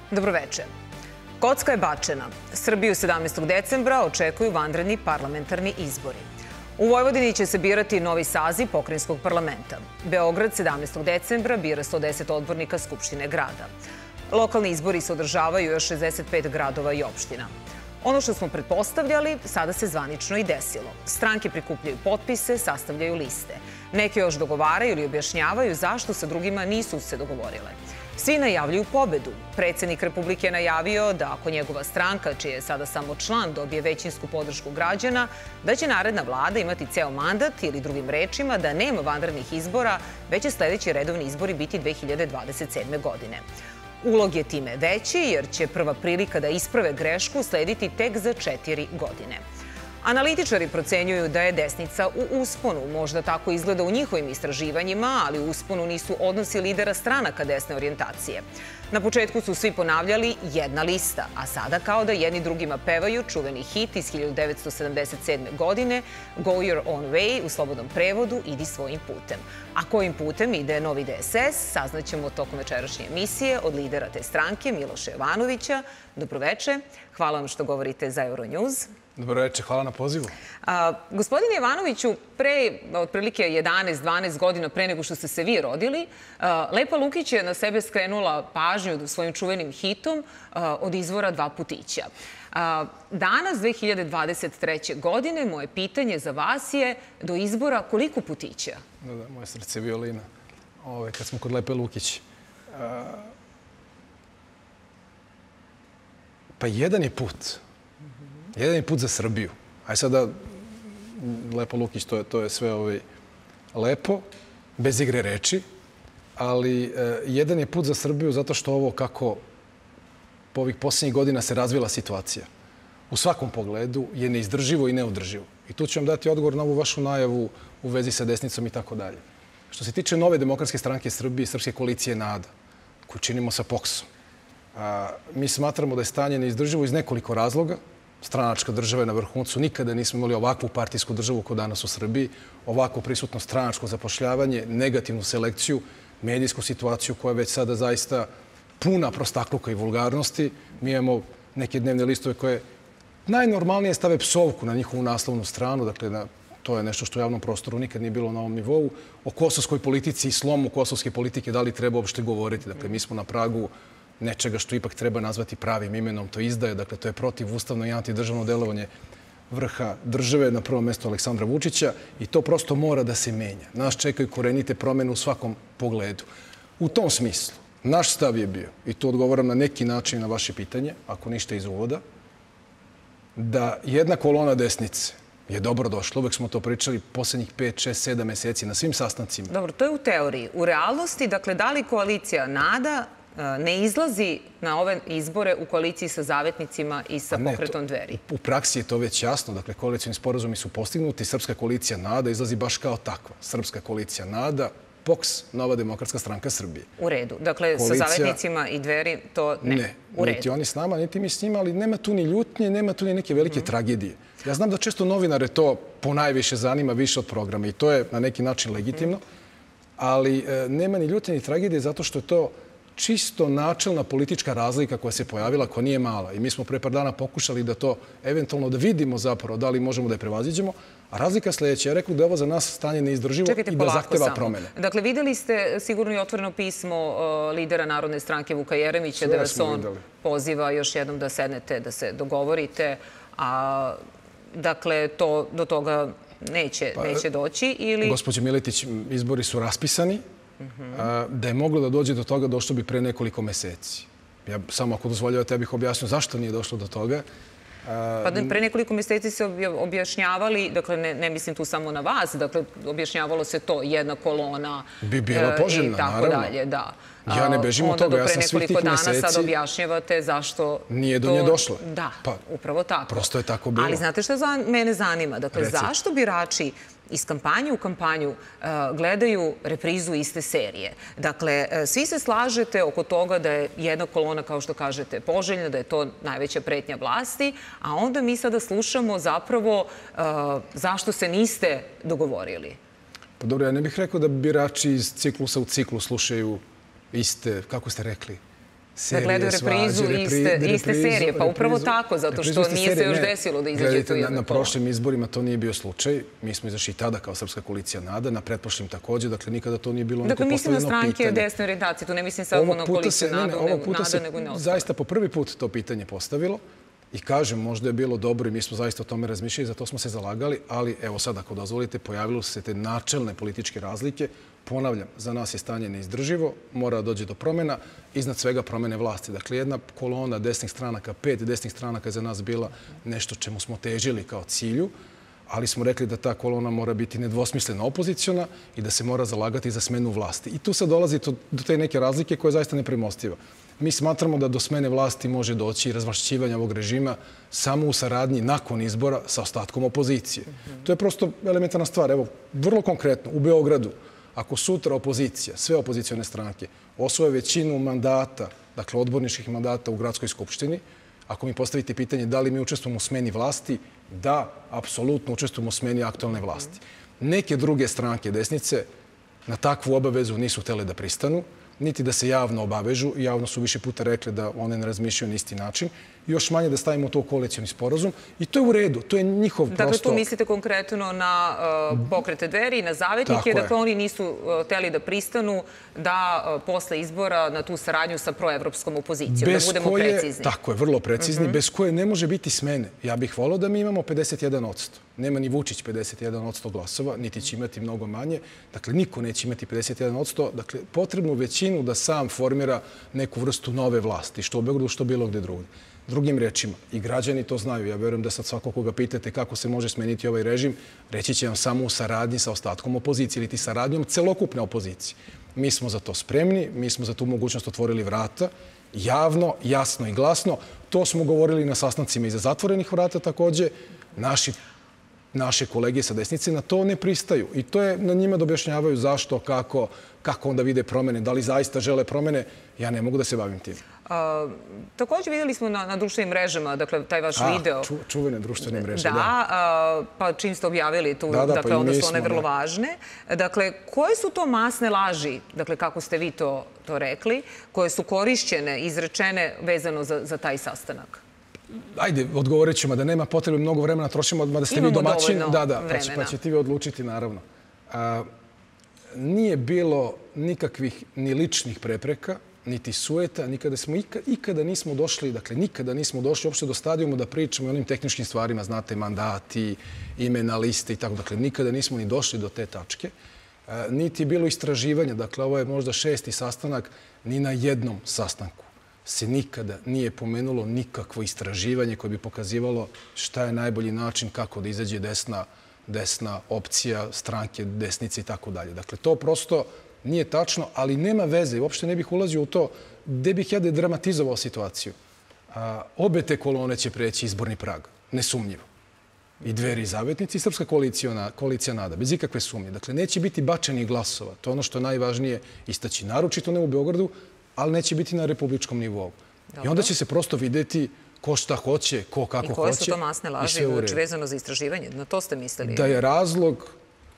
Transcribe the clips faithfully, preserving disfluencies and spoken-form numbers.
Dobroveče. Kocka je bačena. Srbiju sedamnaestog decembra očekuju vanredni parlamentarni izbori. U Vojvodini će se birati novi saziv pokrajinskog parlamenta. Beograd sedamnaestog decembra bira sto deset odbornika Skupštine grada. Lokalni izbori se održavaju još šezdeset pet gradova i opština. Ono što smo pretpostavljali, sada se zvanično i desilo. Stranke prikupljaju potpise, sastavljaju liste. Neke još dogovaraju ili objašnjavaju zašto sa drugima nisu se dogovorile. Svi najavljuju pobedu. Predsjednik Republike je najavio da ako njegova stranka, čiji je sada samo član, dobije većinsku podršku građana, da će naredna vlada imati ceo mandat ili drugim rečima da nema vanrednih izbora, već će sledeći redovni izbori biti dve hiljade dvadeset sedme. godine. Ulog je time veći jer će prva prilika da isprave grešku slediti tek za četiri godine. Analitičari procenjuju da je desnica u usponu. Možda tako izgleda u njihovim istraživanjima, ali u usponu nisu odnosi lidera stranaka desne orijentacije. Na početku su svi ponavljali jedna lista, a sada kao da jedni drugima pevaju čuveni hit iz hiljadu devetsto sedamdeset sedme. godine Go Your Own Way, u slobodnom prevodu Idi svojim putem. A kojim putem ide novi D S S, saznaćemo tokom večerašnje emisije od lidera te stranke, Miloša Jovanovića. Dobroveče, hvala vam što govorite za Euronews. Dobroveče, hvala na pozivu. Gospodine Jovanoviću, pre otprilike jedanaest dvanaest godina pre nego što ste se vi rodili, Lepa Lukić je na sebe skrenula pažnju svojim čuvenim hitom Od izvora dva putića. Danas, dve hiljade dvadeset treće. godine, moje pitanje za vas je do izbora koliko putića? Da, da, moje srce je violina. Kad smo kod Lepe Lukić. Pa jedan je put. Jedan je put za Srbiju. Aj sada, Lepa Lukić, to je sve lepo, bez igre reči, ali jedan je put za Srbiju zato što ovo kako po ovih posljednjih godina se razvila situacija u svakom pogledu je neizdrživo i neodrživo. I tu ću vam dati odgovor na ovu vašu najavu u vezi sa desnicom i tako dalje. Što se tiče nove demokratske stranke Srbije i Srpske koalicije NADA, koju činimo sa POKS-om, mi smatramo da je stanje neizdrživo iz nekoliko razloga. Stranačka država je na vrhuncu. Nikada nismo imali ovakvu partijsku državu kao danas u Srbiji, ovako prisutno stranačko zapošljavanje, negativnu selekciju, medijsku situaciju koja je već sada zaista puna prostakluka i vulgarnosti. Mi imamo neke dnevne listove koje najnormalnije stave psovku na njihovu naslovnu stranu. Dakle, to je nešto što u javnom prostoru nikad nije bilo na ovom nivou. O kosovskoj politici i slomu kosovske politike da li treba uopšte govoriti. Dakle, mi smo na pragu nečega što ipak treba nazvati pravim imenom, to izdaje. Dakle, to je protivustavno i antidržavno delovanje vrha države, na prvom mjestu Aleksandra Vučića, i to prosto mora da se menja. Nas čekaju korenite promjene u svakom pogledu. U tom smislu, naš stav je bio, i tu odgovaram na neki način na vaše pitanje, ako ništa iz uvoda, da jedna kolona desnice je dobro došla. Uvek smo to pričali poslednjih pet, šest, sedam meseci na svim sastancima. Dobro, to je u teoriji. U realnosti, dakle, da li koalicija NADA ne izlazi na ove izbore u koaliciji sa Zavetnicima i sa Pokretom Dveri? U praksi je to već jasno. Dakle, koalicijni sporazumi su postignuti. Srpska koalicija NADA izlazi baš kao takva. Srpska koalicija NADA, POKS, Nova demokratska stranka Srbije. U redu. Dakle, sa Zavetnicima i Dveri to ne? Ne. Niti oni s nama, niti mi s njima, ali nema tu ni ljutnje, nema tu ni neke velike tragedije. Ja znam da često novinare to ponajviše zanima više od programa i to je na neki način legitimno, ali nema ni ljutnje ni tragedije zato što je to čisto načelna politička razlika koja se pojavila, koja nije mala. I mi smo pre par dana pokušali da to eventualno da vidimo zapravo da li možemo da je prevaziđemo. A razlika sledeća, ja rekao da je ovo za nas stanje neizdrživo i da zahteva promene. Dakle, videli ste sigurno i otvoreno pismo lidera Narodne stranke Vuka Jeremića da vas on poziva još jednom da sednete, da se dogovorite. A dakle, do toga neće doći ili... Gospođo Miletić, izbori su raspisani. Da je moglo da dođe do toga, došlo bi pre nekoliko meseci. Ja samo ako dozvoljavate, ja bih objasnio zašto nije došlo do toga. Pa pre nekoliko meseci se objašnjavali, dakle ne mislim tu samo na vas, dakle objašnjavalo se to jedna kolona bi bila poželjna, naravno. Ja ne bežim od toga, ja sam svih tih meseci... Onda do pre nekoliko dana sad objašnjavate zašto... Nije do nje došlo. Da, upravo tako. Prosto je tako bilo. Ali znate što mene zanima? Dakle, zašto birači iz kampanje u kampanju gledaju reprizu iste serije? Dakle, svi se slažete oko toga da je jedna kolona, kao što kažete, poželjna, da je to najveća pretnja vlasti, a onda mi sada slušamo zapravo zašto se niste dogovorili. Pa dobro, ja ne bih rekao da birači iz ciklusa u ciklu slušaju iste, kako ste rekli, da gledaju reprizu iste serije. Pa upravo tako, zato što nije se još desilo da izađe to jedno Na prošlim izborima to nije bio slučaj. Mi smo izašli tada kao Srpska koalicija NADA, na pretprošlim takođe, dakle nikada to nije bilo neko postavljeno pitanje. Dakle, mislim na stranke desne orijentacije, tu ne mislim samo na koaliciju NADA, nego ovog puta se zaista po prvi put to pitanje postavilo i kažem, možda je bilo dobro i mi smo zaista o tome razmišljali, za to smo se zalagali, ali evo sad, ako dozvolite, pojavilo se te načelne političke razlike. Ponavljam, za nas je stanje neizdrživo, mora da dođe do promjena, iznad svega promjene vlasti. Dakle, jedna kolona desnih stranaka, pet desnih stranaka je za nas bila nešto čemu smo težili kao cilju, ali smo rekli da ta kolona mora biti nedvosmisleno opoziciona i da se mora zalagati za smenu vlasti. I tu sad dolazi do te neke razlike koja je zaista nepremostiva. Mi smatramo da do smene vlasti može doći i razvlašćivanja ovog režima samo u saradnji nakon izbora sa ostatkom opozicije. To je prosto elementarna stvar. Evo, vrlo konkretno, u Beogradu, ako sutra opozicija, sve opozicione stranke, osvoje većinu mandata, dakle odborničkih mandata u Gradskoj skupštini, ako mi postavite pitanje da li mi učestvujemo u smeni vlasti, da, apsolutno učestvujemo u smeni aktualne vlasti. Neke druge stranke desnice na takvu obavezu nisu htjele da pristanu, niti da se javno obavežu. Javno su više puta rekli da one ne razmišljaju na isti način. Još manje da stavimo to u koalicioni sporazum. I to je u redu. To je njihov prosto... Dakle, tu mislite konkretno na pokrete Dveri, na zavetnike. Dakle, oni nisu hteli da pristanu da posle izbora na tu saradnju sa proevropskom opozicijom. Da budemo precizni. Tako je, vrlo precizni. Bez koje ne može biti smene. Ja bih volao da mi imamo pedeset jedan odsto. Nema ni Vučić pedeset jedan odsto glasova, niti će imati mnogo manje. Dakle, niko neće imati pedeset jedan odsto. Dakle, potrebnu većinu da sam formira neku vrstu nove vlasti, što u Beogradu, što bilo gde drugdje. Drugim rečima, i građani to znaju, ja verujem da sad svako koga pitate kako se može smeniti ovaj režim, reći će vam samo u saradnji sa ostatkom opozicije ili ti saradnjom celokupne opozicije. Mi smo za to spremni, mi smo za tu mogućnost otvorili vrata, javno, jasno i glasno. To smo govorili na sastancima iza zatvorenih vrata takođe. Naši naše kolege sa desnice na to ne pristaju. I to je na njima da objašnjavaju zašto, kako, kako onda vide promene, da li zaista žele promene. Ja ne mogu da se bavim tim. Također vidjeli smo na društvenim mrežama, dakle, taj vaš video. Čuvene društvene mreže, da. Da, pa čim ste objavili tu, dakle, onda su one vrlo važne. Dakle, koje su to masne laži, dakle, kako ste vi to rekli, koje su korišćene, izrečene vezano za taj sastanak? Ajde, odgovorit ćemo da nema potrebe mnogo vremena, trošimo, da ste vi domaćin. Da, da, pa ćete vi odlučiti, naravno. Nije bilo nikakvih ni ličnih prepreka, niti sueta, nikada smo ikada nismo došli, dakle, nikada nismo došli uopšte do stadijuma da pričamo o onim tehničkim stvarima, znate, mandati, imena liste i tako. Dakle, nikada nismo ni došli do te tačke. Niti je bilo istraživanja, dakle, ovo je možda šesti sastanak, ni na jednom sastanku se nikada nije pomenulo nikakvo istraživanje koje bi pokazivalo šta je najbolji način kako da izađe desna, desna opcija, stranke, desnice i tako dalje. Dakle, to prosto nije tačno, ali nema veze. Uopšte ne bih ulazio u to gde bih ja dramatizovao situaciju. Obe te kolone će preći izborni prag, nesumnjivo. I Dveri i zavetnici i Srpska koalicija NADA, bez ikakve sumnje. Dakle, neće biti bačenih glasova. To je ono što je najvažnije istaći. Naročito ne u Beogradu, ali neće biti na republičkom nivou. I onda će se prosto videti ko šta hoće, ko kako hoće. I koje su to masne laži vezano za istraživanje? Na to ste mislili? Da je razlog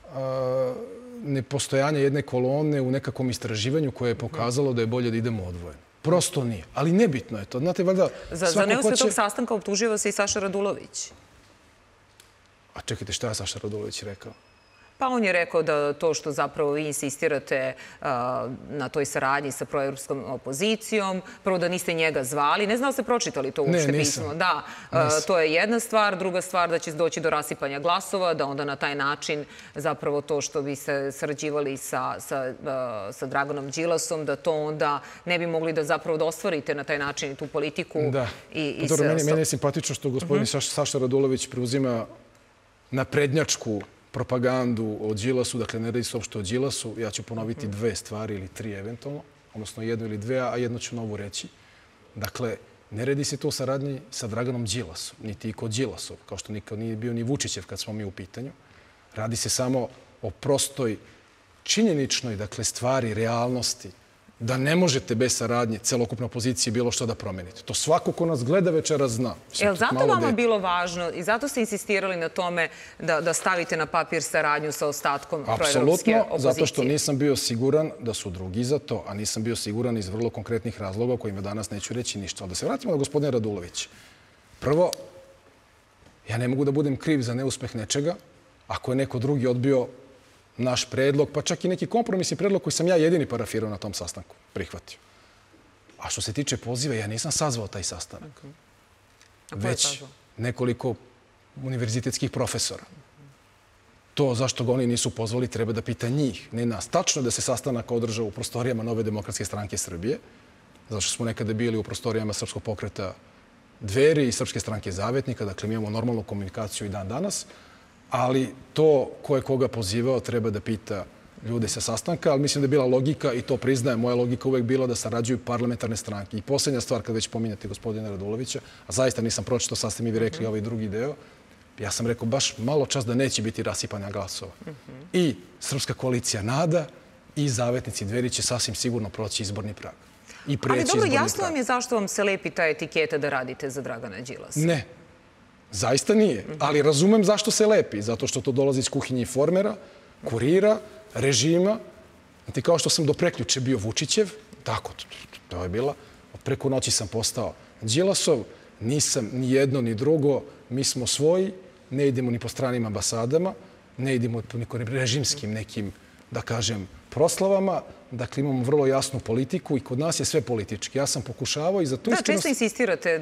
nepostojanja jedne kolone u nekakvom istraživanju koje je pokazalo da je bolje da idemo odvojeno. Prosto nije. Ali nebitno je to. Znate, valjda... Za neuspeh tog sastanka optuživa se i Saša Radulović. A čekajte, šta je Saša Radulović rekao? Pa on je rekao da to što zapravo vi insistirate na toj saradnji sa proevropskom opozicijom, prvo da niste njega zvali, ne znam da ste pročitali to uopšte pismo. Da, to je jedna stvar. Druga stvar da će doći do rasipanja glasova, da onda na taj način zapravo to što bi se sarađivali sa Draganom Đilasom, da to onda ne bi mogli da zapravo da ostvarite na taj način i tu politiku. Da. Meni je simpatično što gospodin Saša Radulović preuzima naprednjačku propagandu o Đilasu, dakle ne radi se uopšte o Đilasu. Ja ću ponoviti dve stvari ili tri eventualno, odnosno jednu ili dve, a jedno ću novu reći. Dakle, ne radi se to o saradnji sa Draganom Đilasom, niti i kod Đilasov, kao što nikad nije bio ni Vučićev kad smo mi u pitanju. Radi se samo o prostoj činjeničnoj, dakle, stvari, realnosti da ne možete bez saradnje celokupne opozicije bilo što da promenite. To svako ko nas gleda večeras zna. Je li zato vama bilo važno i zato ste insistirali na tome da, da stavite na papir saradnju sa ostatkom proevropske opozicije? Apsolutno, zato što nisam bio siguran da su drugi za to, a nisam bio siguran iz vrlo konkretnih razloga o kojima danas neću reći ništa. Ali da se vratimo na gospodina Radulovića. Prvo, ja ne mogu da budem kriv za neuspeh nečega ako je neko drugi odbio naš predlog, pa čak i neki kompromisni predlog koji sam ja jedini parafirao na tom sastanku, prihvatio. A što se tiče poziva, ja nisam sazvao taj sastanak. Već nekoliko univerzitetskih profesora. To zašto ga oni nisu pozvali treba da pita njih, ne nas. Tačno da se sastanak održao u prostorijama Nove demokratske stranke Srbije, zato što smo nekada bili u prostorijama Srpskog pokreta Dveri i Srpske stranke Zavetnika, dakle mi imamo normalnu komunikaciju i dan danas, ali to ko je koga pozivao treba da pita ljude sa sastanka, ali mislim da je bila logika i to priznajem, moja logika uvek bila da sarađuju parlamentarne stranke. I posljednja stvar, kad već pominjate gospodina Radulovića, a zaista nisam pročitao, sad ste mi vi rekli ovaj drugi deo, ja sam rekao baš malo čas da neće biti rasipanja glasova. I Srpska koalicija Nada i Zavetnici Dveri će sasvim sigurno proći izborni prag. Ali dobro, jasno vam je zašto vam se lepi ta etiketa da radite za Dragana Đilasa? Ne. Zaista nije, ali razumem zašto se lepi. Zato što to dolazi iz kuhinje Informera, Kurira, režima. Znate, kao što sam do preključe bio Vučićev, tako, to je bila. Preko noći sam postao Đilasov, nisam ni jedno ni drugo, mi smo svoji, ne idemo ni po stranim ambasadama, ne idemo po nekim režimskim nekim, da kažem, proslavama. Dakle, imamo vrlo jasnu politiku i kod nas je sve politički. Ja sam pokušavao i za tu iskrenost... Da, često insistirate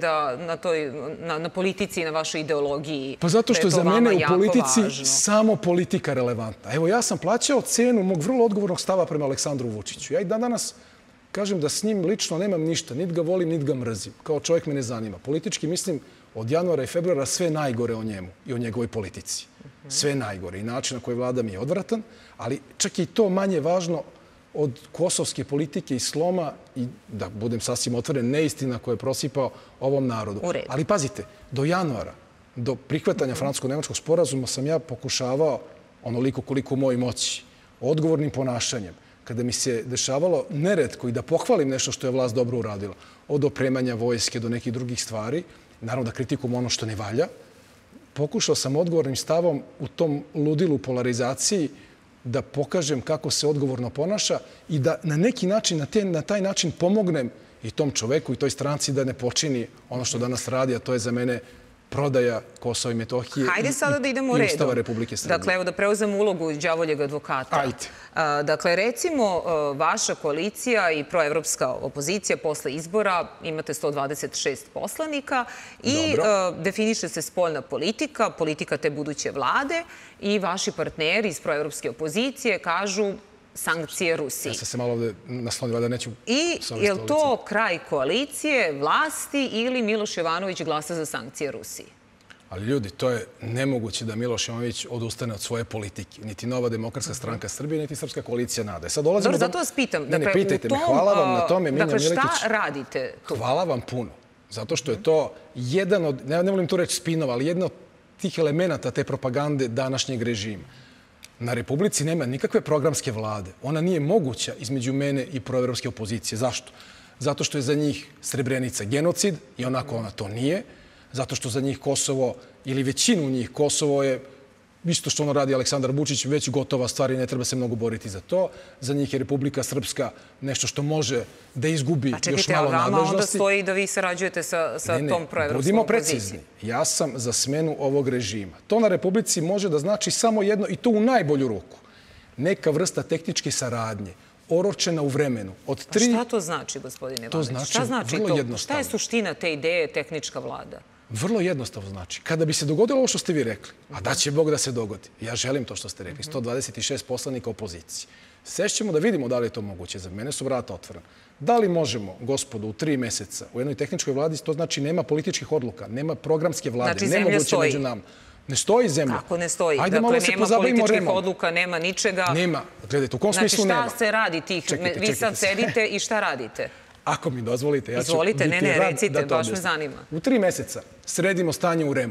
na politici i na vašoj ideologiji. Pa zato što je za mene u politici samo politika relevantna. Evo, ja sam plaćao cenu mog vrlo odgovornog stava prema Aleksandru Vučiću. Ja i dan danas kažem da s njim lično nemam ništa. Nit ga volim, nit ga mrzim. Kao čovjek me ne zanima. Politički mislim od januara i februara sve najgore o njemu i o njegovoj politici. Sve najgore. I način na koji vlada mi je odvratan, ali čak i to manje važno od kosovske politike i sloma i, da budem sasvim otvoren, neistina koja je prosipao ovom narodu. Ali pazite, do januara, do prihvatanja francusko-nemačkog sporazuma sam ja pokušavao, onoliko koliko u mojoj moći, odgovornim ponašanjem, kada mi se dešavalo neretko i da pohvalim nešto što je vlast dobro uradila, od opremanja vojske do nekih drugih stvari, naravno da kritikujem ono što ne valja, pokušao sam odgovornim stavom u tom ludilu polarizaciji da pokažem kako se odgovorno ponaša i da na neki način, na, te, na taj način pomognem i tom čoveku i toj stranci da ne počini ono što danas radi, a to je za mene prodaja Kosova i Metohije Hajde sada da idemo u redu. I Ustava Republike Srbije. Dakle, evo da preuzem ulogu đavoljeg advokata. Ajde. Dakle, recimo, vaša koalicija i proevropska opozicija posle izbora imate sto dvadeset šest poslanika i definiše se spoljna politika, politika te buduće vlade i vaši partneri iz proevropske opozicije kažu sankcije Rusiji. Ja sam se malo ovde naslonila da neću... I je li to kraj koalicije, vlasti ili Miloš Jovanović glasa za sankcije Rusiji? Ali ljudi, to je nemoguće da Miloš Jovanović odustane od svoje politike. Niti Nova demokratska stranka Srbije, niti Srpska koalicija Nada. Dobro, zato vas pitam. Ne, ne, pitajte me. Hvala vam na tome, Miljan Miletić. Dakle, šta radite tu? Hvala vam puno. Zato što je to jedan od, ne volim tu reći spinova, ali jedna od tih elemenata te propagande današnjeg režima. Na Republici nema nikakve programske vlade. Ona nije moguća između mene i proevropske opozicije. Zašto? Zato što je za njih Srebrenica genocid i onako ona to nije. Zato što za njih Kosovo, ili većinu njih Kosovo je, isto što ono radi Aleksandar Vučić, već gotova stvar i ne treba se mnogo boriti za to. Za njih je Republika Srpska nešto što može da izgubi još malo nadležnosti. A čekajte, a vama onda stoji da vi sarađujete sa tom proevropskom opozicijom? Budimo precizni. Ja sam za smenu ovog režima. To na Republici može da znači samo jedno, i to u najbolju ruku, neka vrsta tehničke saradnje, oročena u vremenu. Od tri... A šta to znači, gospodine Ivanović? To znači vrlo jednostavno. Šta je suština te ideje tehnička vlada? Vrlo jednostavno znači. Kada bi se dogodilo ovo što ste vi rekli, a da će Bog da se dogodi, ja želim to što ste rekli, sto dvadeset šest poslanika opozicije, sešćemo da vidimo da li je to moguće. Za mene su vrata otvorena. Da li možemo, gospodu, u tri meseca u jednoj tehničkoj vladi, to znači nema političkih odluka, nema programske vlade, nemoguće među nama. Ne stoji zemlja. Kako ne stoji? Dakle, nema političkih odluka, nema ničega. Nema. Gledajte, u kom smislu nema? Znači, šta se radi tih? Vi sad sedite i šta radite? Ako mi dozvolite, ja ću Izvolite, ne, ne, recite, baš me zanima. U tri meseca sredimo stanje u REM-u.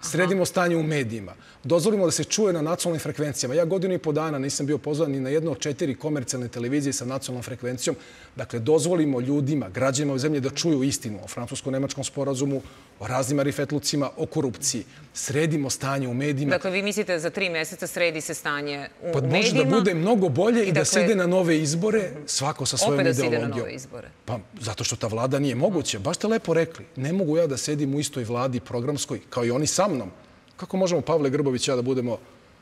Sredimo stanje u medijima. Dozvolimo da se čuje na nacionalnim frekvencijama. Ja godinu i po dana nisam bio pozvan ni na jedno od četiri komercijalne televizije sa nacionalnom frekvencijom. Dakle, dozvolimo ljudima, građanima ove zemlje da čuju istinu o francusko-nemačkom sporazumu, o raznim marifetlucima, o korupciji. Sredimo stanje u medijima. Dakle, vi mislite za tri meseca sredi se stanje u Pa medijima? može da bude mnogo bolje i da se dakle- ide na nove izbore, svako sa svojom Opet da se ideologijom. ide na nove izbore. Pa zato što ta vlada nije moguća. Baš ste lepo rekli. Ne mogu ja da sedim u istoj vladi programskoj, kao i oni sa mnom. Kako možemo Pavle Grbović i ja da budemo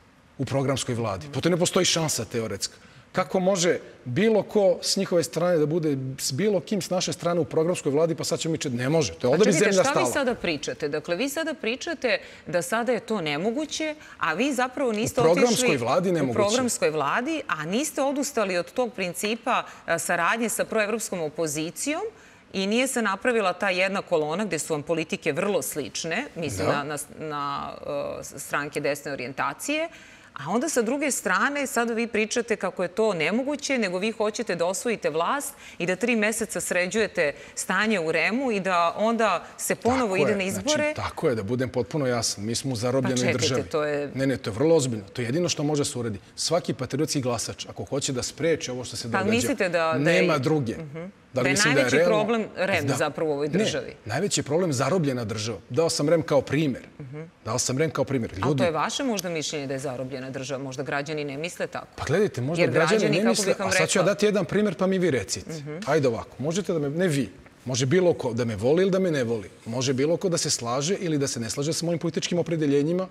u programskoj vladi? Po to ne postoji šansa teoretska. Kako može bilo ko s njihove strane da bude s bilo kim s naše strane u programskoj vladi, pa sad ćemo mi četi. Ne može. To je ovdje bi zemlja stala. Šta vi sada pričate? Dakle, vi sada pričate da sada je to nemoguće, a vi zapravo niste otišli... U programskoj vladi nemoguće. U programskoj vladi, a niste odustali od tog principa saradnje sa proevropskom opozicijom i nije se napravila ta jedna kolona gde su vam politike vrlo slične, mislim na, na, na uh, stranke desne orijentacije, a onda sa druge strane sada vi pričate kako je to nemoguće, nego vi hoćete da osvojite vlast i da tri meseca sređujete stanje u REM-u i da onda se ponovo Tako ide je, na izbore. Znači, tako je, da budem potpuno jasan. Mi smo u zarobljenoj Pa čekajte, državi. to je- Ne, ne, to je vrlo ozbiljno. To je jedino što može se uradi. Svaki patriotski glasač, ako hoće da spreči ovo što se Pa događa, mislite da- da je- nema druge. Da li Da je mislim najveći realno? problem REM Da. zapravo u ovoj državi? Ne, najveći je problem zarobljena država. Dao sam REM kao primjer. Dao sam REM kao primjer. Ali Ljudi, to je vaše možda mišljenje da je zarobljena država. Možda građani ne misle tako. pa gledajte, možda Jer građani građani, ne kako misle, bih vam a sad ću ja rekla- dati jedan primjer pa mi vi recite. Ajde ovako, možete da me, ne vi, može bilo ko da me voli ili da me ne voli. Može bilo ko da se slaže ili da se ne slaže sa mojim političkim opredeljenjima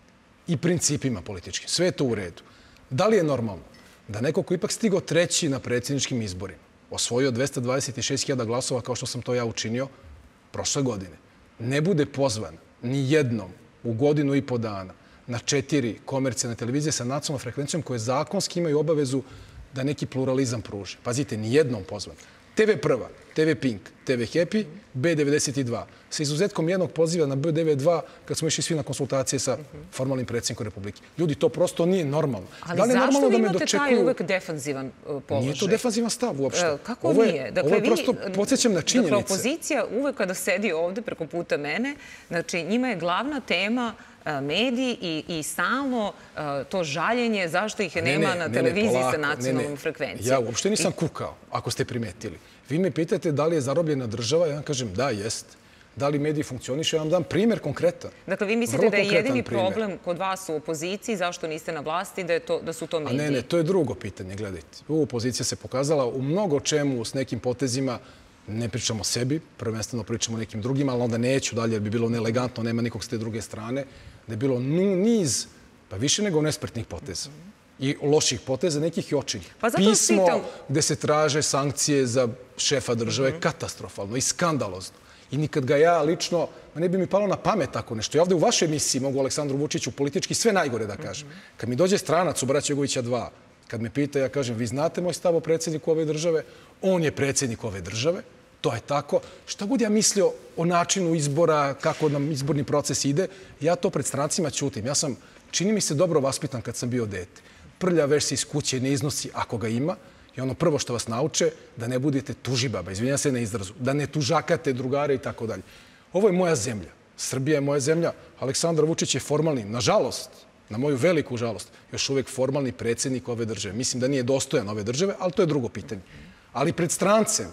i principima političkim. Sve je to u redu. Da li je normalno da neko ko ipak stigo treći na predsjedničkim izborima, osvojio dvesta dvadeset šest hiljada glasova kao što sam to ja učinio prošle godine, ne bude pozvan ni jednom u godinu i po dana na četiri komercijalne televizije sa nacionalnom frekvencijom koje zakonski imaju obavezu da neki pluralizam pruže. Pazite, ni jednom pozvan. te ve Prva, te ve Pink, te ve Happy, be devedeset dva. Sa izuzetkom jednog poziva na be devedeset dva kad smo išli svi na konsultacije sa formalnim predsjednikom Republike. Ljudi, to prosto nije normalno. Ali Da li je zašto normalno vi da me imate taj dočekuju- uvek defanzivan uh, položaj? Nije to defanzivan stav uopšte. E, Kako ovo je, nije? Ovo je vi- prosto, podsjećam na činjenice. Dakle, opozicija uvek kada sedi ovde preko puta mene, znači njima je glavna tema e, mediji i, i stalno e, to žaljenje zašto ih Ne, nema ne, na ne, ne, televiziji polako, sa ne, ne. nacionalnom frekvencijom. Ja uopšte nisam kukao, ako ste primetili. Vi me pitate da li je zarobljena država, ja vam kažem da, jest. Da li mediji funkcioniše, ja vam dam primjer konkretan. Dakle, vi mislite Vrlo da je konkretan jedini primjer. problem kod vas u opoziciji, zašto niste na vlasti, da, je to, da su to A mediji? ne, ne, to je drugo pitanje, gledajte. Ovo opozicija se pokazala u mnogo čemu s nekim potezima, ne pričamo o sebi, prvenstveno pričamo o nekim drugima, ali onda neću dalje jer bi bilo neelegantno, nema nikog s te druge strane, da je bilo nu- niz, pa više nego nespretnih poteza. I loših poteza, nekih i očinjih. Pa zato vas Pismo pitam- gde se traže sankcije za šefa države je katastrofalno i skandalozno. I nikad ga ja lično, ma ne bi mi palo na pamet tako nešto. Ja ovde u vašoj emisiji mogu Aleksandru Vučiću politički sve najgore da kažem. Kad mi dođe stranac u Braća Jugovića dva, kad me pita, ja kažem, vi znate moj stav o predsjedniku ove države, on je predsjednik ove države, to je tako. Šta god ja mislio o načinu izbora, kako nam izborni proces ide, ja to pred strancima ćutim. Ja sam, čini mi se, dobro vaspitan kad sam bio dete. Prlja veš se iz kuće ne iznosi ako ga ima. I ono prvo što vas nauče, da ne budete tužibaba, izvinjam se na izrazu, da ne tužakate drugare i tako dalje. Ovo je moja zemlja. Srbija je moja zemlja. Aleksandar Vučić je formalni, nažalost, na moju veliku žalost, još uvek formalni predsjednik ove države. Mislim da nije dostojan ove države, ali to je drugo pitanje. Ali pred strancem,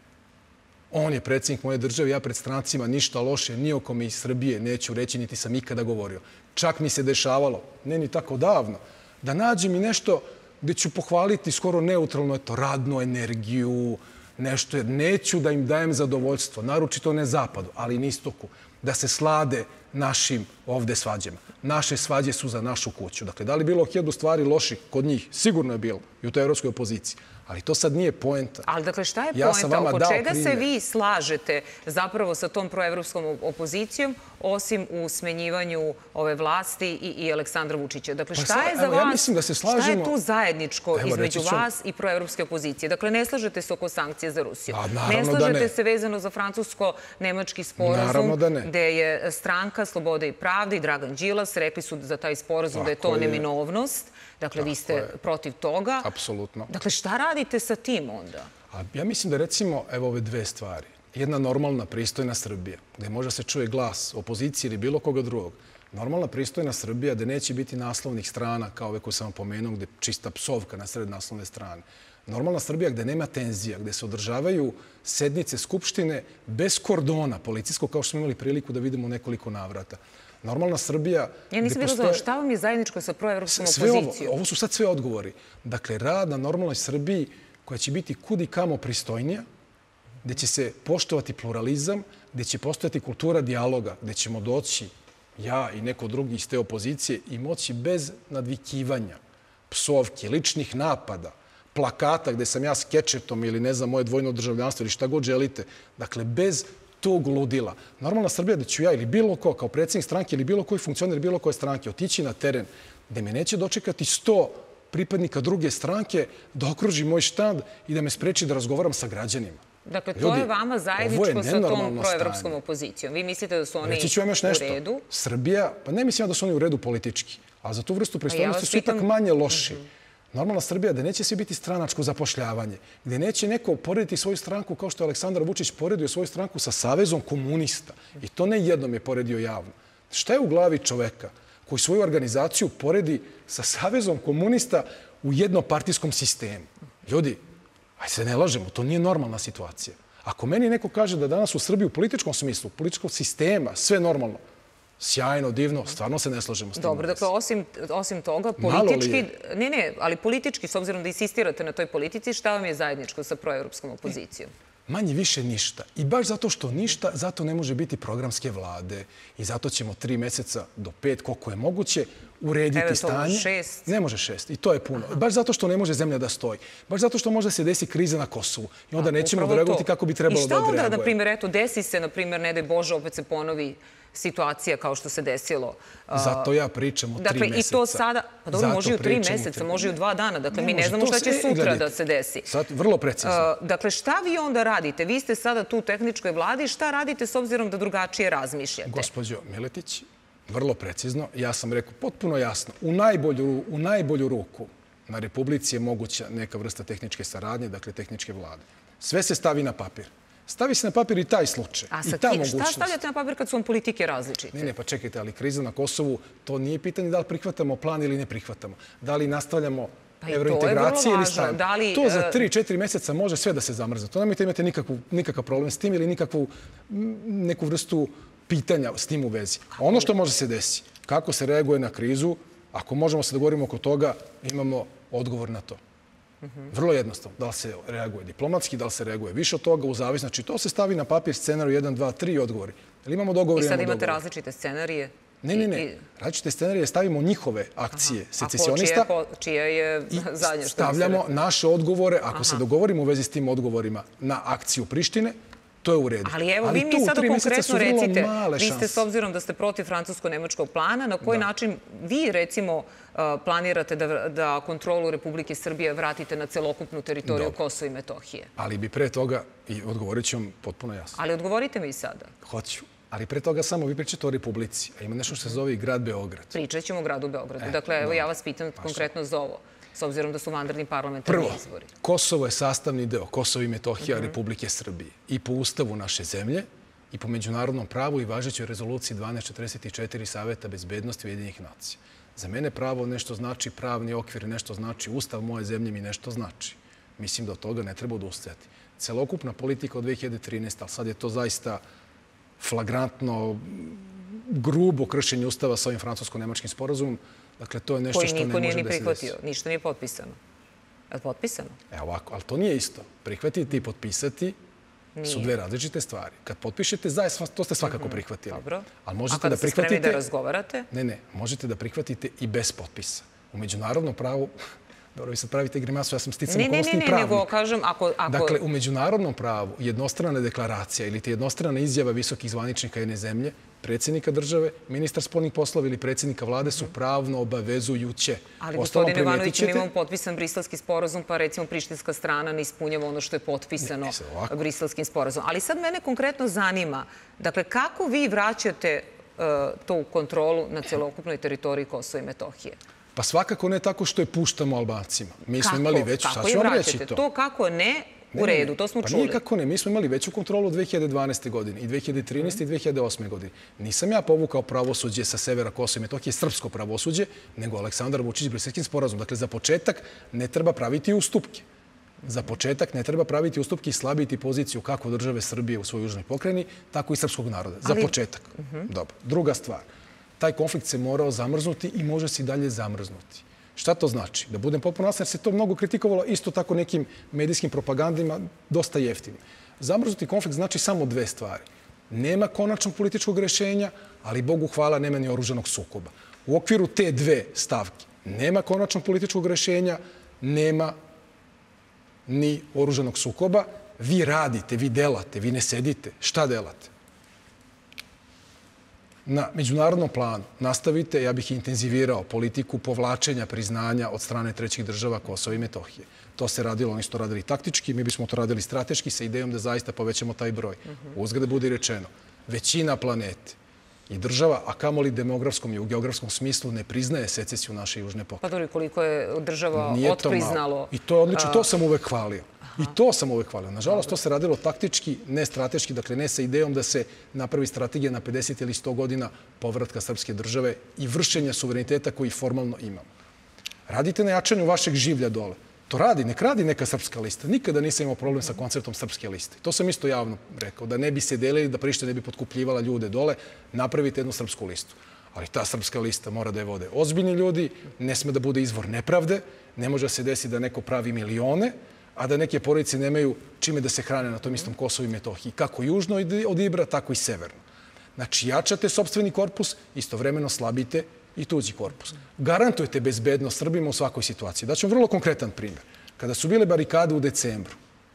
on je predsjednik moje države, ja pred strancima ništa loše, ni o kome iz Srbije neću reći, niti sam ikada govorio. Čak mi se dešavalo, ne ni tako davno, da nađem i nešto gde ću pohvaliti skoro neutralno eto, radnu energiju, nešto, jer neću da im dajem zadovoljstvo, naročito ne zapadu, ali i istoku, da se slade našim ovde svađama. Naše svađe su za našu kuću. Dakle, da li bilo hiljadu stvari loših kod njih? Sigurno je bilo i u toj evropskoj opoziciji. Ali to sad nije poenta. Ali dakle, šta je Ja sam poenta? vama Oko dao čega se primjer. vi slažete zapravo sa tom proevropskom opozicijom, osim u smenjivanju ove vlasti i, i Aleksandra Vučića? Dakle, Pa šta sla- je za evo, vas, ja mislim da se šta je slažemo- tu zajedničko Evo, između reći ću- vas i proevropske opozicije? Dakle, ne slažete se oko sankcije za Rusiju. A, Ne naravno da slažete ne. se vezano za francusko-nemački sporazum, Naravno da ne. gde je stranka Slobode i pravde i Dragan Đilas rekli su za taj sporazum da je to Tako je. neminovnost. Dakle, vi ste je. protiv toga. Apsolutno. Dakle, šta radite sa tim onda? A ja mislim da recimo, evo ove dve stvari. Jedna normalna, pristojna Srbija, gde može se čuje glas opozicije ili bilo koga drugog, Normalna, pristojna Srbija gde neće biti naslovnih strana, kao ove koje sam vam pomenuo, gde čista psovka na sred naslovne strane. Normalna Srbija gde nema tenzija, gde se održavaju sednice Skupštine bez kordona policijskog, kao što smo imali priliku da vidimo u nekoliko navrata. Normalna Srbija... Ja nisam bilo znao, šta vam je zajedničko sa proevropskom opozicijom? Ovo su sad sve odgovori. Dakle, rad na normalnoj Srbiji koja će biti kud i kamo pristojnija, gde će se poštovati pluralizam, gde će postojati kultura dijaloga, gde ćemo doći ja i neko drugi iz te opozicije i moći bez nadvikivanja, psovki, ličnih napada, plakata gde sam ja s kečetom ili ne znam, moje dvojno državljanstvo ili šta god želite. Dakle, bez tog ludila. Normalna Srbija da ću ja ili bilo ko, kao predsjednik stranke ili bilo koji funkcioner bilo koje stranke, otići na teren gde me neće dočekati sto pripadnika druge stranke da okruži moj štand i da me spreči da razgovaram sa građanima. Dakle, to je vama zajedničko sa tom proevropskom opozicijom. Vi mislite da su oni u redu? Srbija, pa ne mislim da su oni u redu politički, a za tu vrstu pristojnosti su ipak manje loši. Normalna Srbija da neće svi biti stranačko zapošljavanje, gde neće neko porediti svoju stranku kao što je Aleksandar Vučić poredio svoju stranku sa Savezom komunista. I to ne jednom je poredio javno. Šta je u glavi čoveka koji svoju organizaciju poredi sa Savezom komunista u jednopartijskom sistemu? Ljudi, aj se ne lažemo, to nije normalna situacija. Ako meni neko kaže da danas u Srbiji u političkom smislu, političkog sistema, sve normalno, sjajno, divno, stvarno se ne slažemo s tim. Dobro, dakle, osim toga, politički... Ne, ne, ali politički, s obzirom da insistirate na toj politici, šta vam je zajedničko sa proevropskom opozicijom? Manje više ništa. I baš zato što ništa, zato ne može biti programske vlade. I zato ćemo tri meseca do pet, koliko je moguće, urediti stanje. Eventualno šest. Ne može šest. I to je puno. Baš zato što ne može zemlja da stoji. Baš zato što može se desi kriza na Kosovu. I onda nećemo da reagovati kako bi trebalo da odreaguje. I šta onda, na primjer, eto, desi se, na primjer, ne daj Bože, opet se ponovi situacija kao što se desilo. Zato ja pričam o tri meseca. Dakle, i to sada, pa dobro, može i u tri meseca, može i u dva dana. Dakle, mi ne znamo šta će sutra da se desi. Sad, vrlo precizno. Dakle, šta vi onda radite? Vi ste sada tu u tehničkoj vladi, šta radite s obzirom da drugačije razmišljate? Gospođo Miletić, vrlo precizno, ja sam rekao potpuno jasno, u najbolju, u najbolju ruku na Republici je moguća neka vrsta tehničke saradnje, dakle tehničke vlade. Sve se stavi na papir. Stavi se na papir i taj slučaj. A sa kim, šta stavljate na papir kad su vam politike različite? Ne, ne, pa čekajte, ali kriza na Kosovu, to nije pitanje da li prihvatamo plan ili ne prihvatamo. Da li nastavljamo evrointegracije ili stavimo. To za tri, četiri meseca može sve da se zamrza. To nemojte imati nikakav problem s tim ili nikakvu neku vrstu pitanja s tim u vezi. Ono što može se desiti, kako se reaguje na krizu, ako možemo se dogovorimo oko toga, imamo odgovor na to. Vrlo jednostavno. Da li se reaguje diplomatski, da li se reaguje više od toga, u zavisnosti. Znači, to se stavi na papir, scenariju jedan, dva, tri i odgovori. Ali imamo dogovor, i imamo sad dogovor. imate različite scenarije? Ne, ne, ne. Različite scenarije stavimo njihove akcije secesionista. A čija je zadnja? I stavljamo naše odgovore, ako se dogovorimo u vezi s tim odgovorima, na akciju Prištine, to je u redu. Ali evo, vi mi sada konkretno recite, vi ste s obzirom da ste protiv francusko-nemačkog plana, na koji način vi, recimo, planirate da kontrolu Republike Srbije vratite na celokupnu teritoriju Kosova i Metohije? Ali bi pre toga, i odgovorit ću vam potpuno jasno. Ali odgovorite mi i sada. Hoću. Ali pre toga samo vi pričate o Republici, a ima nešto što se zove i grad Beograd. Pričat ćemo o gradu Beogradu. Dakle, evo ja vas pitam konkretno za ovo, s obzirom da su vanredni parlamentarni izbori. Prvo, Kosovo je sastavni deo, Kosovo i Metohija Republike Srbije. I po ustavu naše zemlje, i po međunarodnom pravu i važećoj rezoluciji dvanaest četrdeset četiri Saveta bezbednosti Ujedinjenih nacija. Za mene pravo nešto znači, pravni okvir nešto znači, ustav moje zemlje mi nešto znači. Mislim da od toga ne treba odustajati. Celokupna politika od dve hiljade trinaeste. ali sad je to zaista flagrantno, grubo kršenje ustava sa ovim francusko-nemačkim sporazumom. Dakle, to je nešto što ne može da se desi. Koji niko nije ni prihvatio, ništa nije potpisano. Je li potpisano? Evo ovako, ali to nije isto. Prihvatiti i potpisati su dve različite stvari. Kad potpišete, zaista to ste svakako prihvatili. Dobro. A kada ste spremni da razgovarate? Ne, ne. Možete da prihvatite i bez potpisa. U međunarodnom pravu, dobro, vi sad pravite grimasu, ja sam sticam okolnostni pravnik. Ne, ne, ne, nego kažem, ako... Dakle, u međunarodnom pravu jednostrana deklaracija ili ti jednostrana izjava visokih zvaničnika jedne zemlje, predsjednika države, ministar spoljnih poslova ili predsjednika vlade su pravno obavezujuće. Ali, gospodine Ivanović, mi imamo potpisan briselski sporazum, pa recimo prištinska strana ne ispunjava ono što je potpisano briselskim sporazumom. Ali sad mene konkretno zanima, dakle, kako vi vraćate tu kontrolu na celokupnoj teritoriji Kosova i Metohije? Pa svakako ne tako što je puštamo Albancima. Mi smo imali već, sad ću vam reći to. To kako ne, U redu, to smo pa čuli. Nije kako ne, mi smo imali veću kontrolu dve hiljade dvanaeste. godine i dve hiljade trinaeste. i dve hiljade osme. godine. Nisam ja povukao pravosuđe sa severa Kosova i Metohije, srpsko pravosuđe, nego Aleksandar Vučić Briselskim sporazum. Dakle, za početak ne treba praviti ustupke. Za početak ne treba praviti ustupke i slabiti poziciju kako države Srbije u svojoj južnoj pokrajini, tako i srpskog naroda. Za početak. Dobro. Druga stvar. Taj konflikt se morao zamrznuti i može se i dalje zamrznuti. Šta to znači? Da budem potpuno jasan, jer se to mnogo kritikovalo isto tako nekim medijskim propagandima, dosta jeftino. Zamrznuti konflikt znači samo dve stvari. Nema konačnog političkog rešenja, ali Bogu hvala nema ni oružanog sukoba. U okviru te dve stavke nema konačnog političkog rešenja, nema ni oružanog sukoba. Vi radite, vi delate, vi ne sedite. Šta delate? Na međunarodnom planu nastavite, ja bih intenzivirao politiku povlačenja priznanja od strane trećih država Kosova i Metohije. To se radilo, oni su to radili taktički, mi bismo to radili strateški sa idejom da zaista povećamo taj broj. Uzgled bude rečeno, većina planete i država, a kamoli demografskom i u geografskom smislu, ne priznaje secesiju naše južne pokrajine. Pa dobro, koliko je država Nije to otpriznalo... malo. I to je odlično, to sam uvek hvalio. I to sam uvek hvalio. Nažalost, to se radilo taktički, ne strateški, dakle ne sa idejom da se napravi strategija na pedeset ili sto godina povratka srpske države i vršenja suvereniteta koji formalno imamo. Radite na jačanju vašeg življa dole. To radi, nek radi neka srpska lista. Nikada nisam imao problem sa konceptom srpske liste. To sam isto javno rekao, da ne bi se delili, da Priština ne bi potkupljivala ljude dole, napravite jednu srpsku listu. Ali ta srpska lista mora da je vode ozbiljni ljudi, ne sme da bude izvor nepravde, ne može da se desi da neko pravi milione, a da neke porodice nemaju čime da se hrane na tom istom Kosovu i Metohiji. Kako južno od Ibra, tako i severno. Znači, jačate sopstveni korpus, istovremeno slabite i tuđi korpus. Garantujete bezbednost Srbima u svakoj situaciji. Daću vam vrlo konkretan primjer. Kada su bile barikade u decembru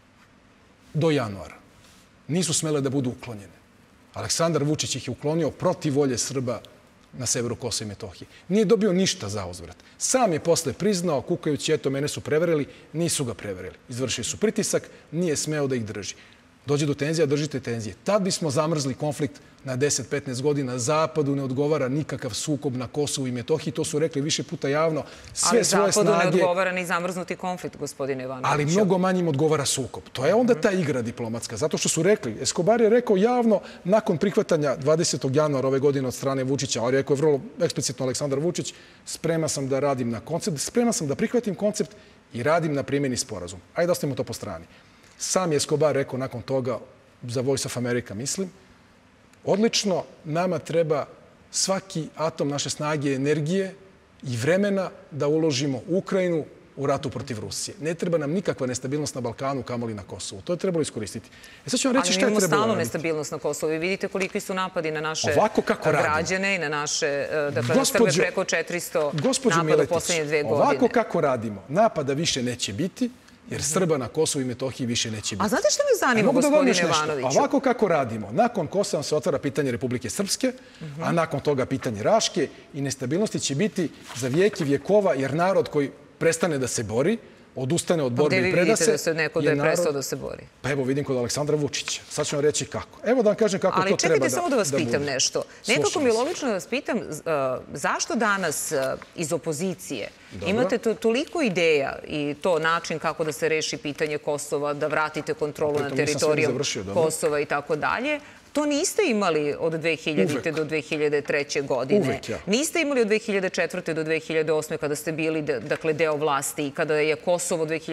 do januara, nisu smele da budu uklonjene. Aleksandar Vučić ih je uklonio protiv volje Srba na severu Kosova i Metohije. Nije dobio ništa za uzvrat. Sam je posle priznao, kukajući, eto, mene su preverili, nisu ga preverili. Izvršili su pritisak, nije smeo da ih drži. Dođe do tenzija, držite tenzije. Tad bismo zamrzli konflikt na deset do petnaest godina. Zapadu ne odgovara nikakav sukob na Kosovu i Metohiji. To su rekli više puta javno. Sve svoje snage... Ali Zapadu ne odgovara ni zamrznuti konflikt, gospodine Ivanoviću. Ali mnogo manjim odgovara sukob. To je onda ta igra diplomatska. Zato što su rekli, Escobar je rekao javno, nakon prihvatanja dvadesetog januara ove godine od strane Vučića, ali rekao je vrlo eksplicitno Aleksandar Vučić, sprema sam da radim na koncept, sprema sam da prihvatim koncept i radim na primjeni sporazum. Ajde da ostavimo to po strani. Sam je Escobar rekao nakon toga, za Voice of America mislim, odlično, nama treba svaki atom naše snage, energije i vremena da uložimo u Ukrajinu u ratu protiv Rusije. Ne treba nam nikakva nestabilnost na Balkanu, kamoli na Kosovu. To je trebalo iskoristiti. E sad ću vam reći šta je trebalo raditi. Ali mi imamo stalno nestabilnost na Kosovu. Vi vidite koliki su napadi na naše građane i na naše, dakle, na Srbe preko četiristo napada u poslednje dve godine. Ovako kako radimo, napada više neće biti, jer Srba na Kosovu i Metohiji više neće biti. A znate što me zanima, gospodine Ivanoviću? Ovako kako radimo, nakon Kosova se otvara pitanje Republike Srpske, a nakon toga pitanje Raške i nestabilnosti će biti za vijeki vjekova, jer narod koji prestane da se bori, odustane od borbe i preda se... Gde vi vidite da se neko da je prestao da se bori? Pa evo vidim kod Aleksandra Vučića. Sad ću vam reći kako. Evo da vam kažem kako to treba da bude. Ali čekajte samo da vas pitam nešto. Nekako mi je logično da vas pitam zašto danas iz opozicije imate toliko ideja i to način kako da se reši pitanje Kosova, da vratite kontrolu na teritoriju Kosova i tako dalje. To niste imali od dve hiljadite do dve hiljade treće. godine. Uvek, ja. Niste imali od dve hiljade četvrte. do dve hiljade osme. kada ste bili dakle, deo vlasti i kada je Kosovo dve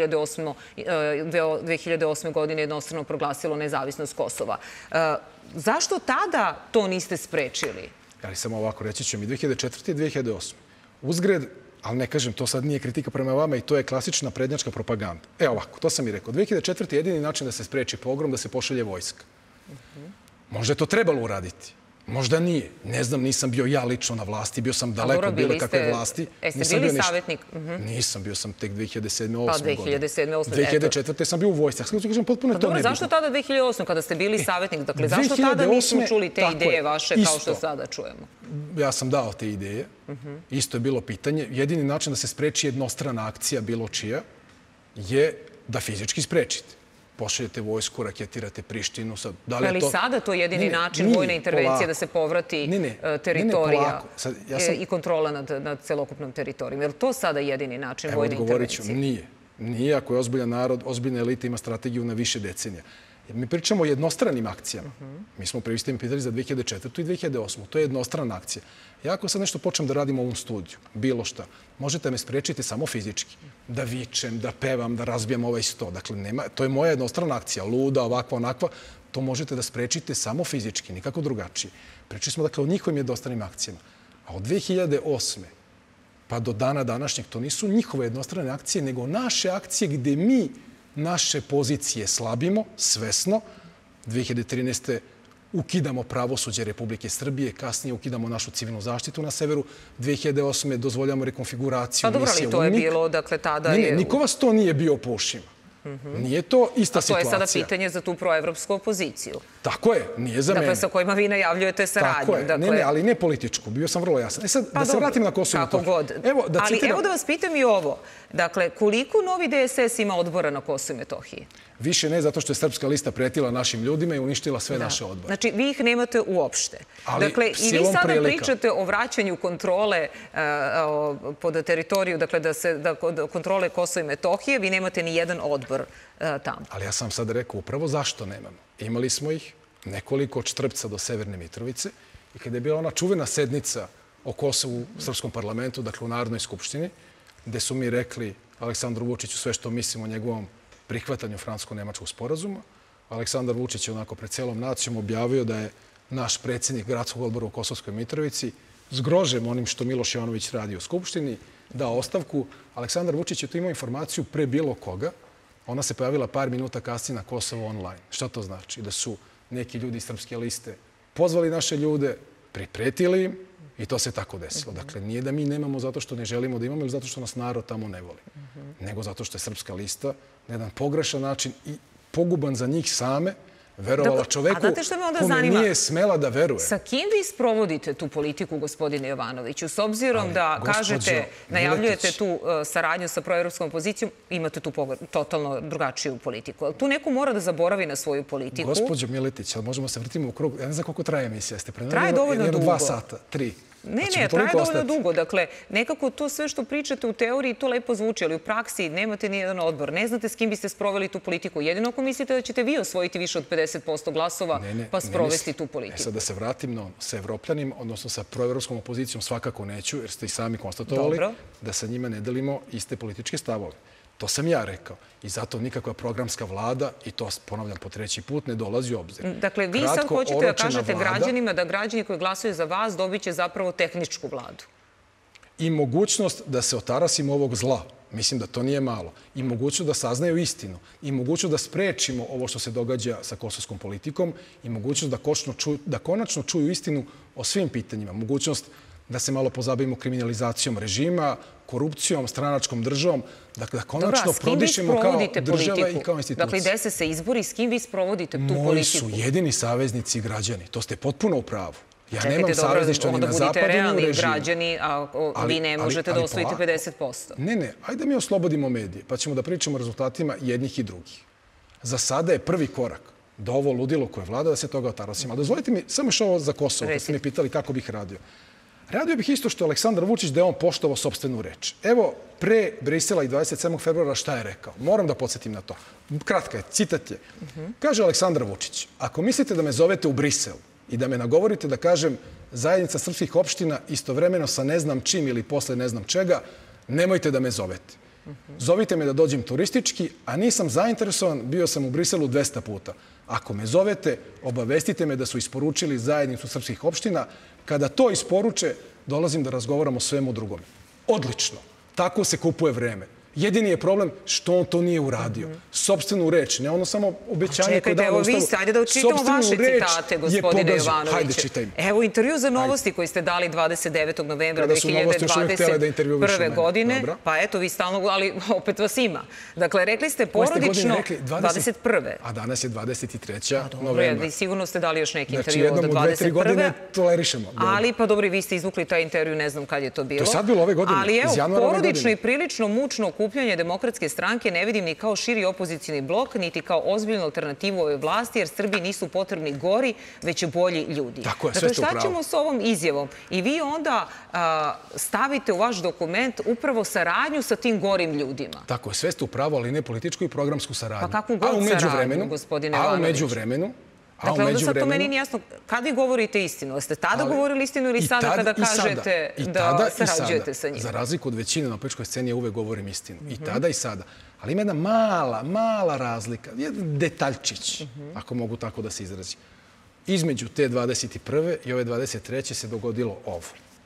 hiljade osme. godine jednostrano proglasilo nezavisnost Kosova. Zašto tada to niste sprečili? Ali samo ovako, reći ću mi dve hiljade četvrte. i dve hiljade osme. Uzgred, ali ne kažem, to sad nije kritika prema vama i to je klasična prednjačka propaganda. E ovako, to sam i rekao. dve hiljade četvrte. je jedini način da se spreči pogrom, da se pošalje vojska. Možda je to trebalo uraditi. Možda nije. Ne znam, nisam bio ja lično na vlasti, bio sam daleko od bilo kakve vlasti. Jeste bili savjetnik? Nisam, bio sam tek dve hiljade sedme. Pa dve hiljade sedme. osme. dve hiljade četvrte. sam bio u vojsci. Pa dobro, zašto tada dve hiljade osme. kada ste bili savjetnik? Dakle, zašto tada nismo čuli te ideje vaše kao što sada čujemo? Ja sam dao te ideje. Isto je bilo pitanje. Jedini način da se spreči jednostrana akcija bilo čija je da fizički sprečite. Pošaljete vojsku, raketirate Prištinu. Ali sada to je jedini način vojne intervencije da se povrati teritorija i kontrola nad celokupnom teritorijom. Je li to sada jedini način vojne intervencije? Nije. Nije, ako je ozbiljan narod, ozbiljna elita ima strategiju na više decenija. Mi pričamo o jednostranim akcijama. Mi smo prvi ste mi pitali za dve hiljade četvrtu i dve hiljade osmu. To je jednostrana akcija. Ja ako sad nešto počnem da radim u ovom studiju, bilo šta, možete me sprečiti samo fizički. Da vičem, da pevam, da razbijam ovaj sto. Dakle, nema, to je moja jednostrana akcija. Luda, ovakva, onakva. To možete da sprečite samo fizički, nikako drugačije. Pričali smo dakle o njihovim jednostranim akcijama. A od dve hiljade osme pa do dana današnjeg to nisu njihove jednostrane akcije, nego naše akcije gde mi naše pozicije slabimo, svesno. dve hiljade trinaeste. ukidamo pravosuđe Republike Srbije, kasnije ukidamo našu civilnu zaštitu na severu. dve hiljade osme. dozvoljamo rekonfiguraciju misije UNMIK. Pa dobro, ali to je bilo, dakle, tada je... Ne, ne, niko vas to nije bio po ušima. Nije to ista situacija. A to je sada pitanje za tu proevropsku opoziciju. Tako je, nije za mene. Dakle, sa kojima vi najavljujete saradnju. Tako je, ne, ne, ali ne političku. Bio sam vrlo jasan. E sad, da se vratim na Kosovo i Metohiju. Ali evo da vas pitam i ovo. Dakle, koliko novi D S S ima odbora na Kosovo i Metohiji? Više ne, zato što je Srpska lista pretila našim ljudima i uništila sve naše odbore. Znači, vi ih nemate uopšte. Dakle, i vi sada pričate o vraćanju kontrole pod teritoriju, dakle, da kontrole Kosova i Metohije, vi nemate ni jedan odbor tamo. Ali ja sam sad rekao upravo zašto nemamo. Imali smo ih nekoliko od Štrpca do Severne Mitrovice i kada je bila ona čuvena sednica o Kosovu u Srpskom parlamentu, dakle u Narodnoj skupštini, gde su mi rekli Aleksandru Vučiću sve što mislimo o njegovom prihvatanju francusko-nemačkog sporazuma. Aleksandar Vučić je onako pred celom nacijom objavio da je naš predsjednik gradskog odbora u Kosovskoj Mitrovici zgrožen onim što Miloš Jovanović radi u Skupštini, dao ostavku. Aleksandar Vučić je to imao informaciju pre bilo koga. Ona se pojavila par minuta kasnije na Kosovo online. Šta to znači? Da su neki ljudi iz Srpske liste pozvali naše ljude, pripretili im i to se tako desilo. Dakle, nije da mi nemamo zato što ne želimo da imamo ili zato što nas narod tamo ne voli, nego zato što je Srpska lista na jedan pogrešan način i poguban za njih same verovala čoveku kome nije smela da veruje. Sa kim vi sprovodite tu politiku, gospodine Jovanoviću? S obzirom da kažete, najavljujete tu saradnju sa proevropskom opozicijom, imate tu totalno drugačiju politiku. Ali tu neko mora da zaboravi na svoju politiku. Gospođo Miletić, ali možemo se vrtimo u krug. Ja ne znam koliko traje emisija. Traje dovoljno dugo. Dva sata, tri. Ne, ne, traje dovoljno dugo. Dakle, nekako to sve što pričate u teoriji, to lepo zvuči, ali u praksi nemate ni jedan odbor. Ne znate s kim biste sproveli tu politiku. Jedino ako mislite da ćete vi osvojiti više od pedeset posto glasova pa sprovesti tu politiku. E sad da se vratim na ono, sa evropljanim, odnosno sa proevropskom opozicijom svakako neću, jer ste i sami konstatovali da sa njima ne delimo iste političke stavove. To sam ja rekao. I zato nikakva programska vlada, i to ponavljam po treći put, ne dolazi u obzir. Dakle, vi sad hoćete da kažete građanima da građani koji glasuju za vas dobit će zapravo tehničku vladu. I mogućnost da se otarasimo ovog zla. Mislim da to nije malo. I mogućnost da saznaju istinu. I mogućnost da sprečimo ovo što se događa sa kosovskom politikom. I mogućnost da konačno čuju istinu o svim pitanjima. Mogućnost da se malo pozabavimo kriminalizacijom režima, korupcijom, stranačkom državom. Dakle, da konačno prodišemo kao država i kao institucija. Dakle, dese se izbori, s kim vi sprovodite tu politiku? Moji su jedini saveznici građani. To ste potpuno u pravu. Ja nemam savezništva ni na zapadu, ni u režimu. Čekajte, dobro, onda budite realni građani, a vi ne možete da osvojite pedeset posto. Ne, ne, ajde mi oslobodimo medije, pa ćemo da pričamo o rezultatima jednih i drugih. Za sada je prvi korak da ovo ludilo koje vlada, da se toga otarasimo. A dozvolite mi samo još ovo za Kosovo, kad ste mi pitali kako bih radio. Radio bih isto što Aleksandar Vučić da je on poštovao sopstvenu reč. Evo, pre Brisela i dvadeset sedmog februara šta je rekao? Moram da podsjetim na to. Kratka je, citat je. Kaže Aleksandar Vučić, ako mislite da me zovete u Brisel i da me nagovorite da kažem zajednica srpskih opština istovremeno sa ne znam čim ili posle ne znam čega, nemojte da me zovete. Zovite me da dođem turistički, a nisam zainteresovan, bio sam u Briselu dvesta puta. Ako me zovete, obavestite me da su isporučili zajednicu srpskih opština. Kada to isporuče, dolazim da razgovaram o svemu drugome. Odlično. Tako se kupuje vreme. Jedini je problem što on to nije uradio. Sopstvenu reč, ne ono samo obećanje koje dao na ustavu. Čekajte, evo vi sajde da učitamo vaše citate, gospodine Jovanoviću. Hajde, čitaj mi. Evo intervju za Novosti koji ste dali dvadeset devetog novembra dve hiljade dvadeset prve. godine. Pa eto, vi stalno, ali opet vas ima. Dakle, rekli ste porodično dvadeset prve. A danas je dvadeset treća novembra. Dobro, sigurno ste dali još neki intervju od dvadeset prve. Znači, jednom u dve, tri godine tolerišemo. Ali, pa dobro, vi ste izvukli taj intervju, ne znam kad je to bilo. To je sad bilo ove godine, iz januara ove godine. Ali evo, porodično i prilično mučno okupljanje Demokratske stranke ne vidim ni kao širi opozicijni blok, niti kao ozbiljnu alternativu ove vlasti, jer Srbiji nisu potrebni gori, već bolji ljudi. Tako je, sve ste u pravu. Dakle, šta ćemo s ovom izjavom? I vi onda stavite u vaš dokument upravo saradnju sa tim gorim ljudima. Tako je, sve ste u pravu, ali ne političku i programsku saradnju. Pa kakvu god saradnju, gospodine Ivanović? A u međuvremenu... Dakle, onda sad to meni nije jasno. Kad vi govorite istinu? Ste tada govorili istinu ili sada kada kažete da sarađujete sa njima? Za razliku od većine na političkoj sceni ja uvek govorim istinu. I tada i sada. Ali ima jedna mala, mala razlika. Jedan detaljčić, ako mogu tako da se izrazi. Između te dvadeset prve i ove dvadeset treće se dogodilo ovo.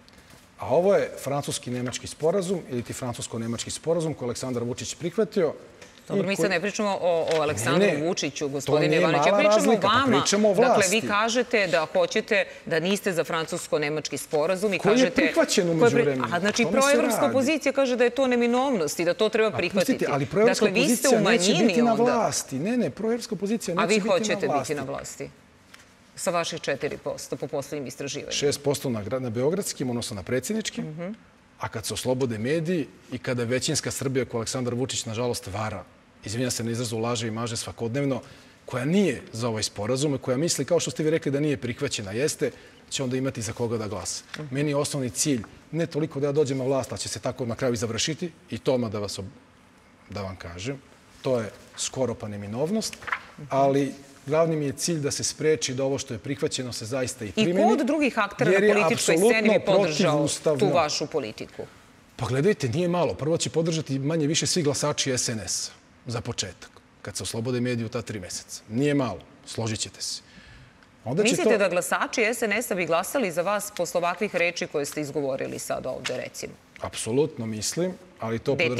A ovo je francuski-nemački sporazum ili ti francusko-nemački sporazum koji Aleksandar Vučić prihvatio. Dobro, mi sad ne pričamo o Aleksandru Vučiću, gospodine Ivanović. Ja pričamo o vama. Dakle, vi kažete da hoćete, da niste za francusko-nemački sporazum. Koji je prihvaćen umeđu vremenu. Znači, proevropska opozicija kaže da je to neminovnost i da to treba prihvatiti. Ali proevropska opozicija neće biti na vlasti. Ne, ne, proevropska opozicija neće biti na vlasti. A vi hoćete biti na vlasti? Sa vaših četiri posto po poslednjim istraživanjima. šest posto na beogradskim, odnosno na predsjedničkim. A kad se oslobode mediji i kada većinska Srbija koja Aleksandar Vučić, nažalost, vara, izvinja se na izrazu, laže i maže svakodnevno, koja nije za ovaj sporazum i koja misli, kao što ste vi rekli, da nije prihvaćena, jeste, će onda imati za koga da glasa. Meni je osnovni cilj ne toliko da ja dođem na vlast, ali će se tako na kraju i završiti, i to da, vas, da vam kažem, to je skoro pa neminovnost, ali glavni mi je cilj da se spreči da ovo što je prihvaćeno se zaista i primeni. I ko od drugih aktera na političkoj sceni bi podržao tu vašu politiku? Pa gledajte, nije malo. Prvo će podržati manje više svi glasači es en es za početak, kad se oslobode mediju ta tri meseca. Nije malo, složit ćete se. Mislite da glasači es en es-a bi glasali za vas posle ovakvih reči koje ste izgovorili sad ovde, recimo? Apsolutno mislim, ali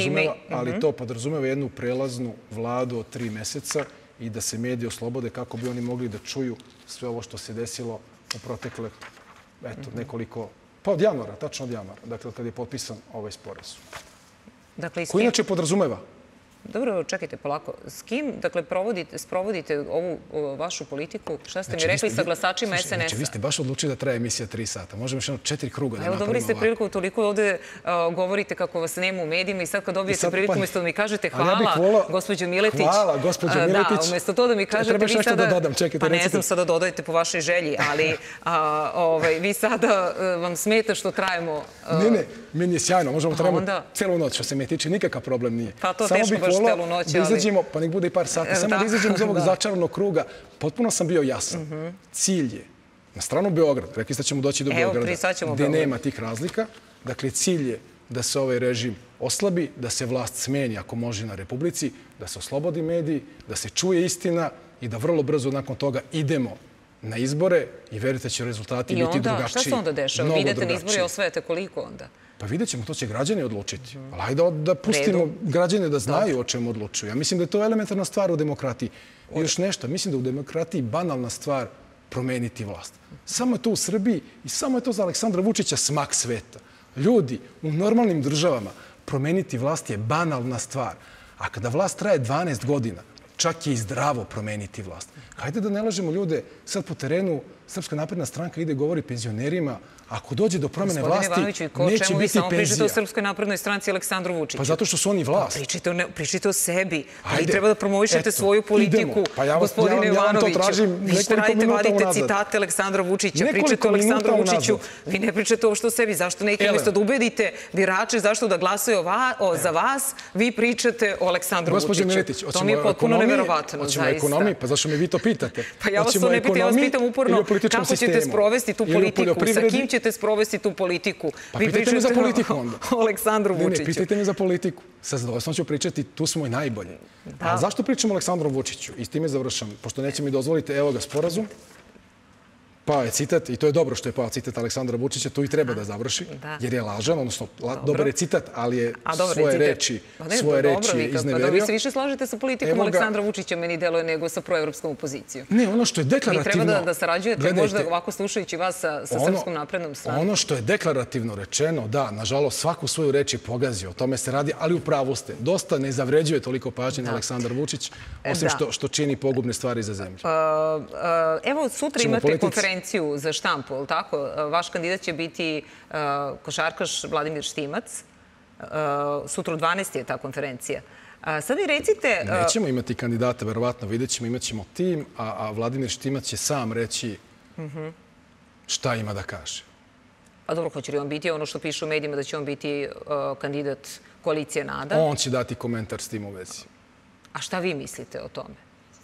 to podrazumeva jednu prelaznu vladu od tri meseca i da se mediji oslobode kako bi oni mogli da čuju sve ovo što se desilo u protekle, eto, nekoliko, pa od januara, tačno od januara, dakle, kad je potpisan ovaj sporazum. Koji inače podrazumeva? Dobro, čekajte polako. S kim, dakle, sprovodite ovu vašu politiku? Šta ste mi rekli sa glasačima es en es-a? Znači, vi ste baš odlučili da traje emisija tri sata. Možemo još jedno četiri kruga da napravimo ovako. Evo, dobili ste priliku, toliko ovde govorite kako vas nema u medijima i sad kad dobijete priliku, umjesto da mi kažete hvala, gospođo Miletić. Hvala, gospođo Miletić. Da, umjesto to da mi kažete, vi sada... Pa ne znam, sada dodajte po vašoj želji, ali vi sada vam smeta što trajemo... Ne, ne, meni je sjajno. Možemo trajemo celu noć, što se me tiče, nikakav problem nije. Pa to teško baš celu noć, da izađemo, pa nek bude i par sati, samo da izađemo iz ovog začaranog kruga. Potpuno sam bio jasan. Cilj je na stranu Beograda, rekli ste da ćemo doći do Beograda, gde nema tih razlika. Dakle, cilj je da se ovaj režim oslabi, da se vlast smeni ako može na Republici, da se oslobodi mediji, da se čuje istina i da vrlo brzo nakon toga idemo na izbore i verujte će rezultati biti drugačiji. I onda, šta se onda dešava? Vi idete na izbore i osvajate koliko onda? Pa vidjet ćemo, to će građani odlučiti. Ali hajde da pustimo građane da znaju o čemu odlučuju. Ja mislim da je to elementarna stvar u demokratiji. I još nešto, mislim da u demokratiji banalna stvar promeniti vlast. Samo je to u Srbiji i samo je to za Aleksandra Vučića smak sveta. Ljudi, u normalnim državama promeniti vlast je banalna stvar. A kada vlast traje dvanaest godina, čak je i zdravo promeniti vlast. Hajde da ne lažemo ljude, sad po terenu Srpska napredna stranka ide govori penzionerima, ako dođe do promene vlasti, neće biti penzija. Gospodine Ivanoviću, vi samo pričate o Srpskoj naprednoj stranci Aleksandru Vučiću. Pa zato što su oni vlast. Pričajte o sebi. Vi treba da promovišete svoju politiku. Gospodine Ivanoviću, vi što radite, vadite citate Aleksandra Vučića, pričate o Aleksandru Vučiću, vi ne pričate uopšte o sebi. Zašto neki umjesto da ubedite birače zašto da glasaju za vas, vi pričate o Aleksandru Vučiću. To mi je potpuno neverovatno, zaista. Pa zašto me vi to pitate? Pa ja vas to ne pitam, ja vas pitam uporno kako ćete sprovesti tu politiku, sa kim ćete sprovesti tu politiku. Pa pitajte me za politiku onda. O Aleksandru Vučiću. Ne, ne, pitajte me za politiku. Sa zadovoljstvom ću pričati, tu smo i najbolji. A zašto pričamo o Aleksandru Vučiću? I s time završam. Pošto neće mi dozvoliti, evo ga sporazum. Pao je citat, i to je dobro što je pao citat Aleksandra Vučića, tu i treba da završi, jer je lažan, odnosno dobar je citat, ali je svoje reči svoje reči izneverio. Vi se više slažete sa politikom Aleksandra Vučića, meni deluje, nego sa proevropskom opozicijom. Ne, ono što je deklarativno... Vi treba da sarađujete, možda ovako slušajući vas sa Srpskom naprednom stranom. Ono što je deklarativno rečeno, da, nažalost, svaku svoju reč je pogazio, o tome se radi, ali u pravu ste. Dosta ne zavređuje toliko pažnje na Aleksandar Vučić, osim što čini pogubne stvari za zemlju. Evo, sutra imate konferenciju za štampu, tako? Vaš kandidat će biti košarkaš Vladimir Štimac. Sutra u dvanaest je ta konferencija. Sad mi recite... Nećemo imati kandidata, verovatno, vidjet ćemo, imat ćemo tim, a Vladimir Štimac će sam reći šta ima da kaže. A dobro, hoće li on biti ono što piše u medijima da će on biti kandidat koalicije NADA? On će dati komentar s tim u vezi. A šta vi mislite o tome?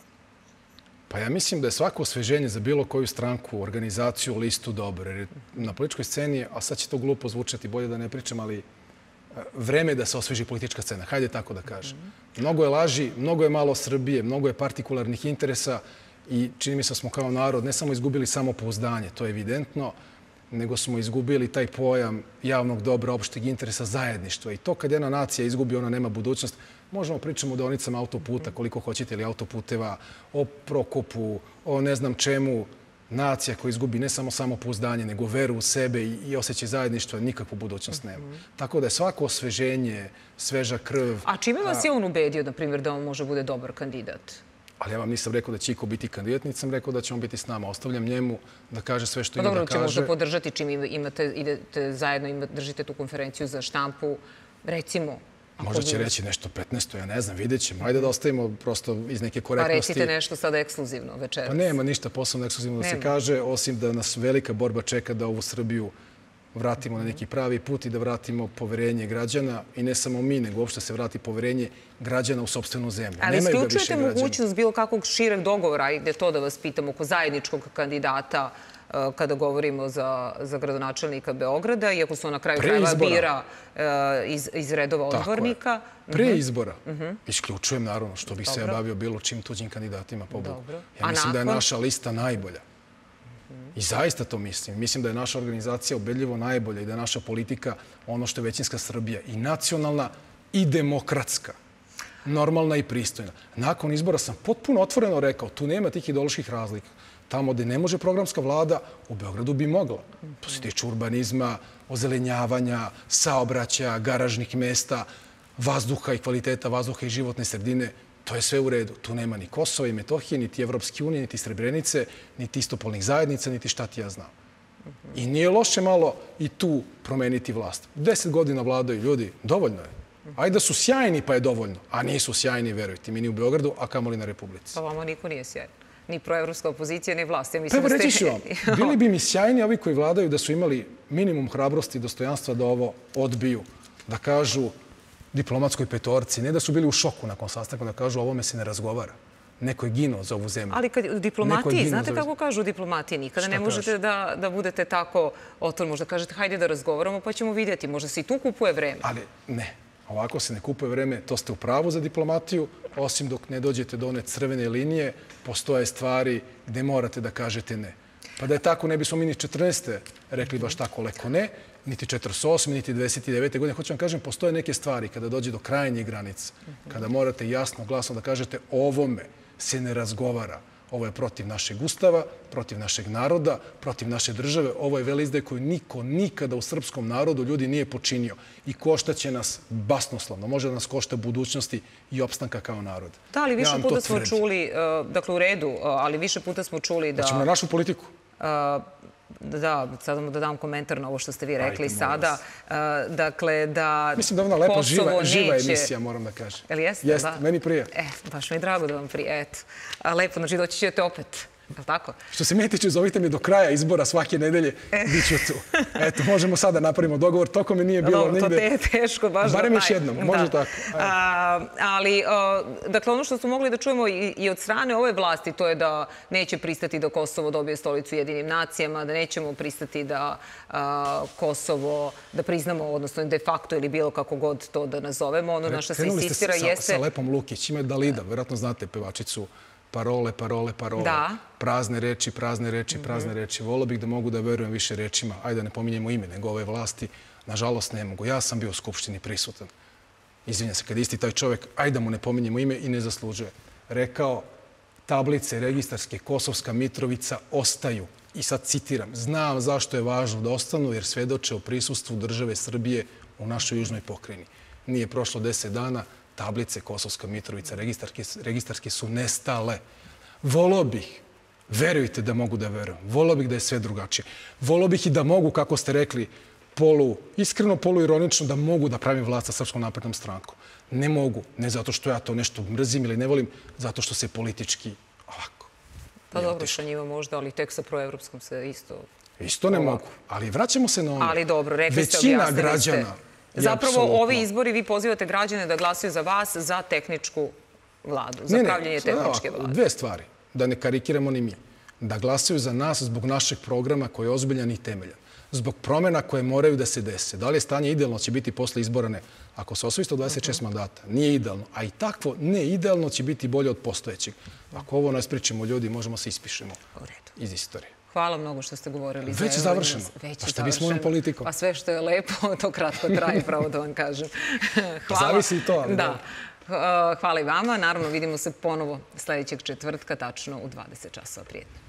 Pa ja mislim da je svako osveženje za bilo koju stranku, organizaciju, listu dobro. Jer na političkoj sceni, a sad će to glupo zvučati, bolje da ne pričam, ali vreme je da se osveži politička scena. Hajde tako da kažem. Mnogo je laži, mnogo je malo Srbije, mnogo je partikularnih interesa i čini mi se da smo kao narod ne samo izgubili samopouzdanje, to je evidentno, nego smo izgubili taj pojam javnog dobra, opšteg interesa, zajedništva. I to kad jedna nacija izgubi, ona nema budućnost. Možemo pričamo o deonicama autoputa, koliko hoćete, ili autoputeva, o Prokopu, o ne znam čemu. Nacija koja izgubi ne samo samopouzdanje, nego veru u sebe i osjećaj zajedništva, nikakvu budućnost nema. Tako da je svako osveženje, sveža krv... A čime vas je on ubedio, na primjer, da on može bude dobar kandidat? Ali ja vam nisam rekao da će Iko biti kandidat, nisam rekao da će on biti s nama. Ostavljam njemu da kaže sve što ima da kaže. Dobro, će možda podržati čim imate, idete zajedno, držite tu konferenciju za štampu, recimo... Možda će reći nešto petnaesto, ja ne znam, vidjet ćemo. Ajde da ostavimo prosto iz neke korektnosti. Pa recite nešto sada ekskluzivno večeras. Pa nema ništa posebno ekskluzivno da se kaže, osim da nas velika borba čeka da ovu Srbiju vratimo na neki pravi put i da vratimo poverenje građana. I ne samo mi, nego uopšte se vrati poverenje građana u sopstvenu zemlju. Ali isključujete mogućnost bilo kakvog šireg dogovora, ajde to da vas pitam, oko zajedničkog kandidata kada govorimo za gradonačelnika Beograda, iako se on na kraju krajeva bira iz redova odbornika. Pre izbora. Isključujem, naravno, što bih se ja bavio bilo čim tuđim kandidatima po Bogu. Ja mislim da je naša lista najbolja. I zaista to mislim. Mislim da je naša organizacija ubedljivo najbolja i da je naša politika ono što je većinska Srbija. I nacionalna i demokratska. Normalna i pristojna. Nakon izbora sam potpuno otvoreno rekao, tu nema tih ideoloških razlika. Tamo gde ne može programska vlada, u Beogradu bi mogla. To se tiče urbanizma, ozelenjavanja, saobraćaja, garažnih mesta, vazduha i kvaliteta vazduha i životne sredine. To je sve u redu. Tu nema ni Kosova i Metohije, niti Evropske unije, niti Srebrenice, niti istopolnih zajednica, niti šta ti ja znam. I nije loše malo i tu promeniti vlast. Deset godina vladaju ljudi, dovoljno je. Ajde da su sjajni pa je dovoljno, a nisu sjajni, verujte mi, ni u Beogradu, a kamoli na Republici. Pa vama niko nije sjajan. Ni proevropska opozicija, ni vlast. Pa evo reći ću vam, bili bi mi sjajni ovi koji vladaju da su imali minimum hrabrosti i dostojanstva da ovo odbiju, da kažu diplomatskoj petorci, ne da su bili u šoku nakon sastanka, da kažu ovome se ne razgovara. Neko je ginuo za ovu zemlju. Ali u diplomatiji, znate kako kažu u diplomatiji, nikada ne možete da budete tako otvoreni, možda kažete hajde da razgovaramo pa ćemo vidjeti, možda se i tu kupuje vreme. Ali ne. Ovako se ne kupuje vreme, to ste u pravu za diplomatiju, osim dok ne dođete do one crvene linije, postoje stvari gde morate da kažete ne. Pa da je tako, ne bismo mi ni četrnaeste rekli baš tako leko ne, niti četrdeset osme, niti dvadeset devete godine. Hoću vam kažem, postoje neke stvari kada dođe do krajnjih granica, kada morate jasno, glasno da kažete ovome se ne razgovara. Ovo je protiv našeg ustava, protiv našeg naroda, protiv naše države. Ovo je veleizdaja koju niko nikada u srpskom narodu ljudi nije počinio. I koštaće nas basnoslovno. Može da nas košta budućnosti i opstanka kao narod. Da, ali više puta smo čuli, dakle u redu, ali više puta smo čuli da... Da ćemo na našu politiku. Da, sad da dam komentar na ovo što ste vi rekli sada. Dakle, da mislim da je ona lepa, živa emisija, moram da kažem. Jel jeste? Jeste, meni prije. E, baš mi je drago da vam prije, eto. Lepo, znači doći ćete opet. Je li tako? Što se metiče, zovite me do kraja izbora svake nedelje, bit ću tu. Eto, možemo sada napravimo dogovor, toko mi nije bilo nigde. To je teško, baš da... Barem još jednom, može tako. Ali, dakle, ono što smo mogli da čujemo i od strane ove vlasti, to je da neće pristati da Kosovo dobije stolicu Jedinim nacijama, da nećemo pristati da Kosovo, da priznamo, odnosno de facto ili bilo kako god to da nazovemo. Ono na što se insistira jeste... Krenuli ste sa Lepom Lukić, ima Dalida, vjerojatno znate pevačicu. Parole, parole, parole. Prazne reči, prazne reči, prazne reči. Volio bih da mogu da verujem više rečima. Ajde da ne pominjemo ime, nego ove vlasti. Nažalost, ne mogu. Ja sam bio u Skupštini prisutan. Izvinjam se, kad isti taj čovjek, ajde da mu ne pominjemo ime i ne zaslužuje. Rekao, tablice registarske Kosovska Mitrovica ostaju. I sad citiram, znam zašto je važno da ostanu, jer svedoče o prisustvu države Srbije u našoj južnoj pokrajini. Nije prošlo deset dana, tablice Kosovska Mitrovica registarske su nestale. Volio bih, verujte da mogu da verujem, volio bih da je sve drugačije. Volio bih i da mogu, kako ste rekli, polu, iskreno polu ironično da mogu da pravim vlast sa Srpskom naprednom strankom. Ne mogu. Ne zato što ja to nešto mrzim ili ne volim, zato što se politički ovako. Pa dobro, sa njima možda, ali tek sa proevropskom se isto... Isto ne mogu. Ali vraćamo se na ono. Ali dobro, rekli ste, većina objasnili građana ste. Zapravo, ovi izbori, vi pozivate građane da glasaju za vas za tehničku vladu, za pravljenje tehničke vlade. Dve stvari, da ne karikiramo ni mi. Da glasaju za nas zbog našeg programa koji je ozbiljan i temeljan. Zbog promjena koje moraju da se dese. Da li je stanje idealno, će biti posle izbora? Ne. Ako se osvoji sto dvadeset šest mandata, nije idealno. A i takvo ne idealno će biti bolje od postojećeg. Ako ovo nas pričamo ljudi, možemo se ispišemo iz istorije. Hvala mnogo što ste govorili. Već je završeno. Pa šta bismo ovom politikom? Pa sve što je lepo, to kratko traje, pravo da vam kažem. Zavisi i to, ali da. Hvala i vama. Naravno, vidimo se ponovo sljedećeg četvrtka, tačno u dvadeset časova. Prijetno.